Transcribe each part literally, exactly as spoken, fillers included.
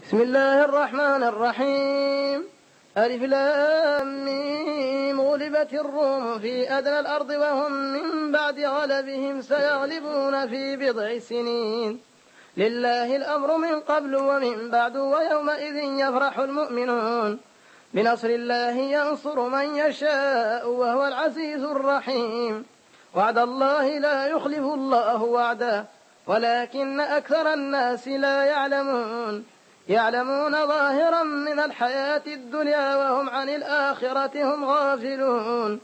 بسم الله الرحمن الرحيم. ألف لام ميم. غلبت الروم في أدنى الأرض وهم من بعد غلبهم سيغلبون في بضع سنين. لله الأمر من قبل ومن بعد ويومئذ يفرح المؤمنون بنصر الله ينصر من يشاء وهو العزيز الرحيم. وعد الله لا يخلف الله وعده ولكن أكثر الناس لا يعلمون. يعلمون ظاهرا من الحياة الدنيا وهم عن الآخرة هم غافلون.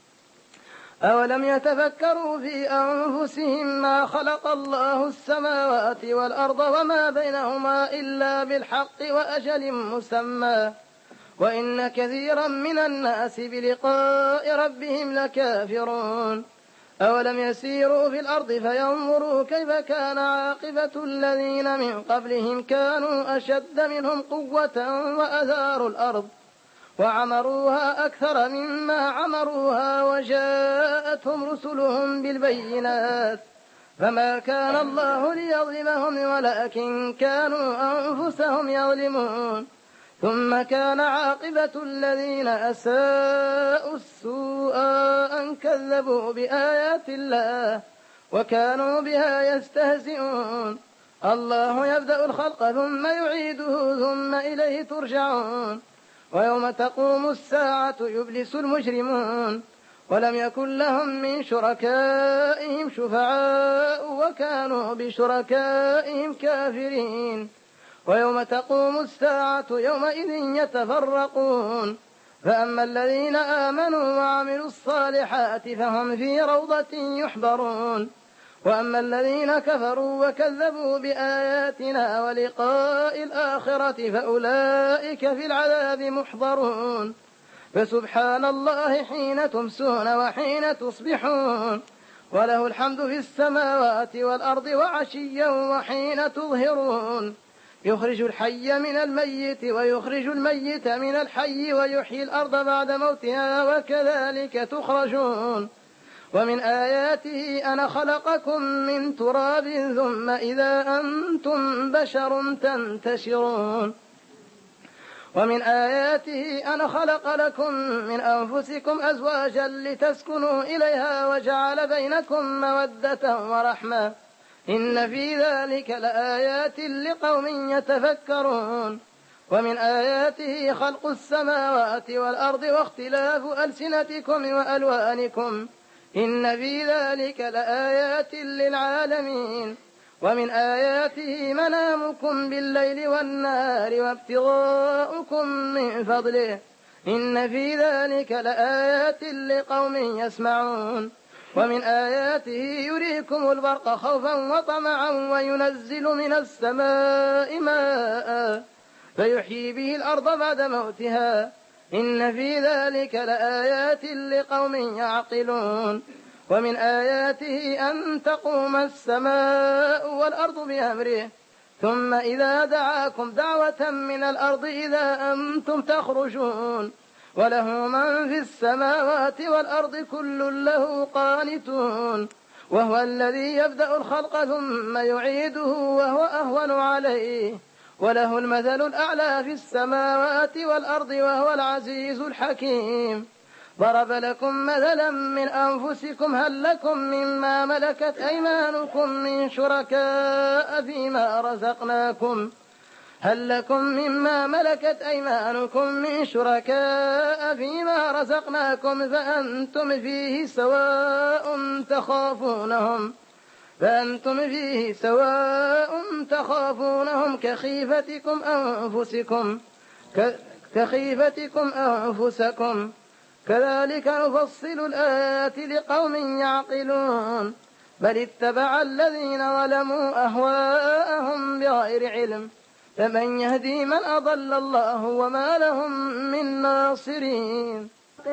أولم يتفكروا في أنفسهم ما خلق الله السماوات والأرض وما بينهما إلا بالحق وأجل مسمى وإن كثيرا من الناس بلقاء ربهم لكافرون. أولم يسيروا في الأرض فينظروا كيف كان عاقبة الذين من قبلهم كانوا أشد منهم قوة وأثاروا الأرض وعمروها أكثر مما عمروها وجاءتهم رسلهم بالبينات فما كان الله ليظلمهم ولكن كانوا أنفسهم يظلمون. ثم كان عاقبة الذين أساءوا السوء أن كذبوا بآيات الله وكانوا بها يستهزئون. الله يبدأ الخلق ثم يعيده ثم إليه ترجعون. ويوم تقوم الساعة يبلس المجرمون ولم يكن لهم من شركائهم شفعاء وكانوا بشركائهم كافرين. ويوم تقوم الساعة يومئذ يتفرقون فأما الذين آمنوا وعملوا الصالحات فهم في روضة يحبرون وأما الذين كفروا وكذبوا بآياتنا ولقاء الآخرة فأولئك في العذاب محضرون. فسبحان الله حين تمسون وحين تصبحون وله الحمد في السماوات والأرض وعشيا وحين تظهرون. يخرج الحي من الميت ويخرج الميت من الحي ويحيي الأرض بعد موتها وكذلك تخرجون. ومن آياته أن خلقكم من تراب ثم إذا أنتم بشر تنتشرون. ومن آياته أن خلق لكم من أنفسكم أزواجا لتسكنوا إليها وجعل بينكم مودة ورحمة إن في ذلك لآيات لقوم يتفكرون. ومن آياته خلق السماوات والأرض واختلاف ألسنتكم وألوانكم إن في ذلك لآيات للعالمين. ومن آياته منامكم بالليل والنهار وابتغاؤكم من فضله إن في ذلك لآيات لقوم يسمعون. ومن آياته يريكم البرق خوفا وطمعا وينزل من السماء ماء فيحيي به الأرض بعد موتها إن في ذلك لآيات لقوم يعقلون. ومن آياته أن تقوم السماء والأرض بأمره ثم إذا دعاكم دعوة من الأرض إذا أنتم تخرجون. وله من في السماوات والأرض كل له قانتون وهو الذي يبدأ الخلق ثم يعيده وهو أهون عليه وله المثل الأعلى في السماوات والأرض وهو العزيز الحكيم. ضرب لكم مثلا من أنفسكم هل لكم مما ملكت أيمانكم من شركاء فيما رزقناكم هل لكم مما ملكت أيمانكم من شركاء فيما رزقناكم فأنتم فيه سواء تخافونهم فأنتم فيه سواء تخافونهم كخيفتكم أنفسكم كخيفتكم أنفسكم كذلك نفصل الآيات لقوم يعقلون. بل اتبع الذين ظلموا أهواءهم بغير علم فمن يهدي من أضل الله وما لهم من ناصرين.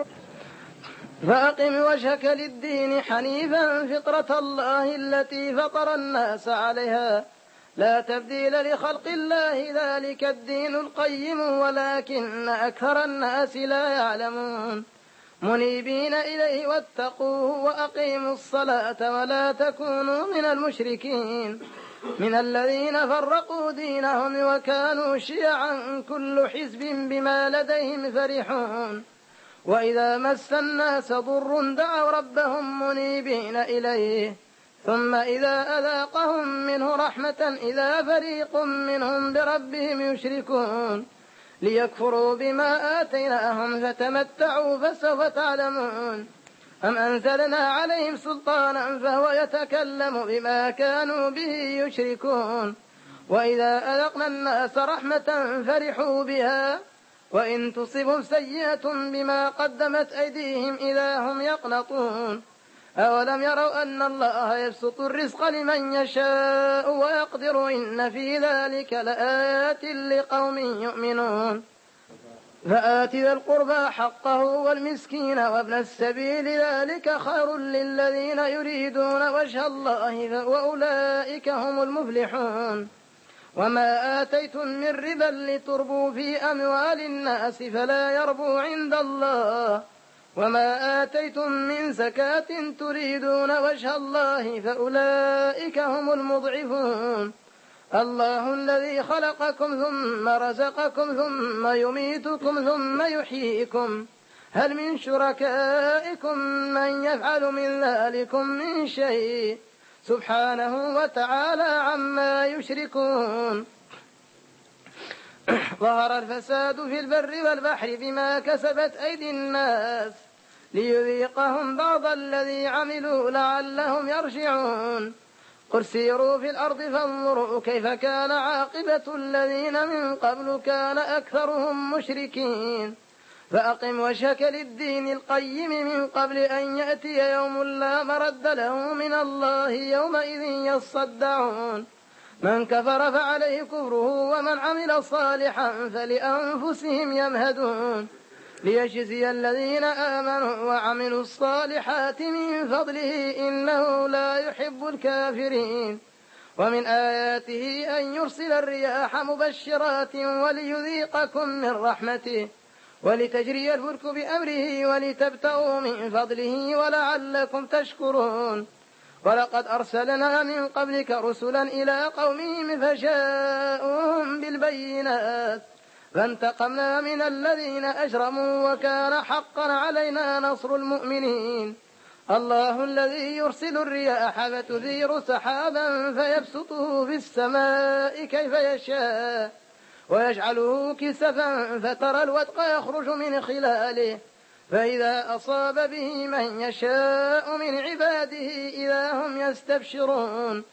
فأقم وجهك للدين حنيفا فطرة الله التي فطر الناس عليها لا تبديل لخلق الله ذلك الدين القيم ولكن أكثر الناس لا يعلمون. منيبين إليه واتقوه وأقيموا الصلاة ولا تكونوا من المشركين من الذين فرقوا دينهم وكانوا شيعا كل حزب بما لديهم فرحون وإذا مس الناس ضر دعوا ربهم منيبين إليه ثم إذا أذاقهم منه رحمة إذا فريق منهم بربهم يشركون ليكفروا بما آتيناهم فتمتعوا فسوف تعلمون أم أنزلنا عليهم سلطانا فهو يتكلم بما كانوا به يشركون وإذا أذقنا الناس رحمة فرحوا بها وإن تصبهم سيئة بما قدمت أيديهم إذا هم يقنطون أولم يروا أن الله يبسط الرزق لمن يشاء ويقدر إن في ذلك لآيات لقوم يؤمنون فآت ذا القربى حقه والمسكين وابن السبيل ذلك خير للذين يريدون وجه الله وأولئك هم المفلحون وما آتيتم من ربا لتربوا في أموال الناس فلا يربو عند الله وما آتيتم من زكاة تريدون وجه الله فأولئك هم المضعفون الله الذي خلقكم ثم رزقكم ثم يميتكم ثم يحييكم هل من شركائكم من يفعل من ذلكم من شيء سبحانه وتعالى عما يشركون ظهر الفساد في البر والبحر بما كسبت أيدي الناس ليذيقهم بعض الذي عملوا لعلهم يرجعون قل سيروا في الأرض فانظروا كيف كان عاقبة الذين من قبل كان أكثرهم مشركين فأقم وجهك للدين القيم من قبل أن يأتي يوم لا مرد له من الله يومئذ يصدعون من كفر فعليه كفره ومن عمل صالحا فلأنفسهم يمهدون ليجزي الذين آمنوا وعملوا الصالحات من فضله إنه لا يحب الكافرين ومن آياته أن يرسل الرياح مبشرات وليذيقكم من رحمته ولتجري الفلك بأمره ولتبتغوا من فضله ولعلكم تشكرون ولقد أرسلنا من قبلك رسلا إلى قومهم فجاءوهم بالبينات فانتقمنا من الذين أجرموا وكان حقا علينا نصر المؤمنين الله الذي يرسل الرياح فتثير سحابا فيبسطه في السماء كيف يشاء ويجعله كسفا فترى الودق يخرج من خلاله فإذا أصاب به من يشاء من عباده إذا هم يستبشرون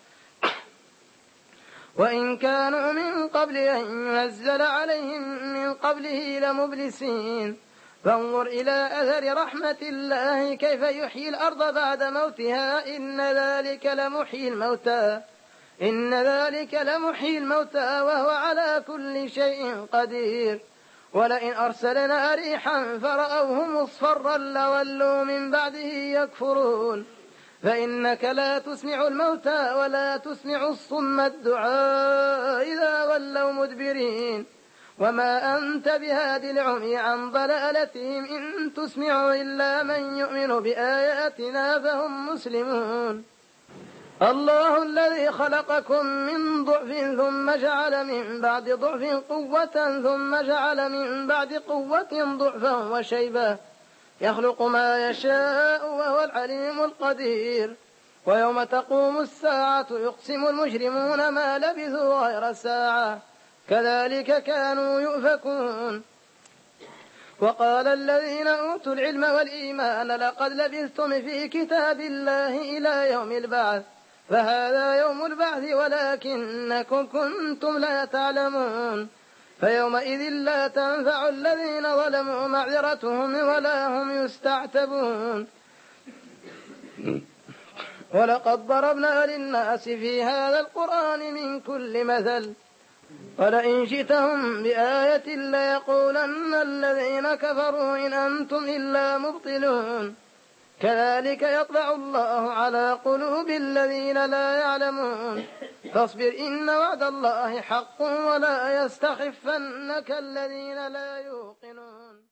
وإن كانوا من قبل أن ينزل عليهم من قبله لمبلسين فانظر إلى أثر رحمة الله كيف يحيي الأرض بعد موتها إن ذلك لمحيي الموتى إن ذلك لمحيي الموتى وهو على كل شيء قدير ولئن أرسلنا ريحا فرأوه مصفرا لولوا من بعده يكفرون فإنك لا تسمع الموتى ولا تسمع الصم الدعاء إذا ولوا مدبرين وما أنت بهاد العمي عن ضلالتهم إن تسمع إلا من يؤمن بآياتنا فهم مسلمون الله الذي خلقكم من ضعف ثم جعل من بعد ضعف قوة ثم جعل من بعد قوة ضعفا وشيبة يخلق ما يشاء وهو العليم القدير ويوم تقوم الساعة يقسم المجرمون ما لبثوا غير ساعة كذلك كانوا يؤفكون وقال الذين أوتوا العلم والإيمان لقد لبثتم في كتاب الله إلى يوم البعث فهذا يوم البعث ولكنكم كنتم لا تعلمون فيومئذ لا تنفع الذين ظلموا معذرتهم ولا هم يستعتبون ولقد ضربنا للناس في هذا القرآن من كل مثل ولئن جئتهم بآية ليقولن الذين كفروا إن أنتم إلا مبطلون كذلك يطبع الله على قلوب الذين لا يعلمون فاصبر إن وعد الله حق ولا يستخفنك الذين لا يوقنون